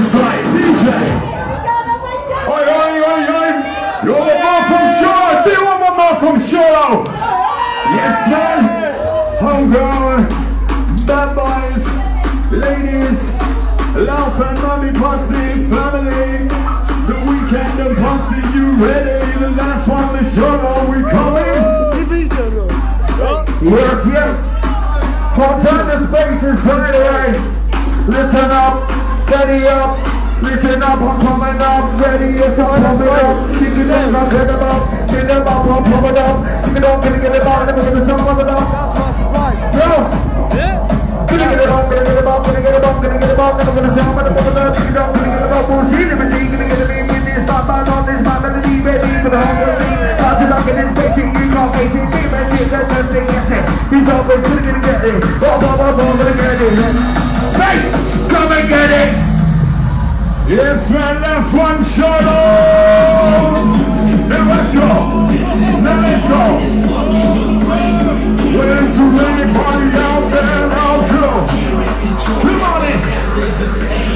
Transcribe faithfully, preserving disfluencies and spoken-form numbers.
That's right, D J. Oi, oi, oi, oi. You want more from Charlotte? Do you want more from Charlotte? Yes, man. Homegrown, bad boys, ladies, love and mommy posse, family. The weekend of posse, you ready? The last one to Charlotte, we coming? Yes, yes. Hold on the spaces right away. Listen up, steady up. Listen up, I'm coming up. Ready, yes, I'm coming up. Keep it up, I'm getting up. Get them up, I'm coming up. Keep it up, gonna get it up. Never gonna stop coming up. Yo! Gonna get it up, gonna get it up, gonna get it up, gonna get it up. Never gonna stop coming up. Keep it up, gonna get it up. We'll see the machine, gonna get it in. With this stop, I'm on this man, gonna leave it in for the whole scene. How's it up in this basic? You can't face it. Keep it, keep it, just think yes it. He's always gonna get it. Oh, oh, oh, oh, gonna get it. Hey! Come and get it! Yes, man, last one, shut up! Now let's go! Now let's go! Where's the rain party out there? I'll go! Come on in!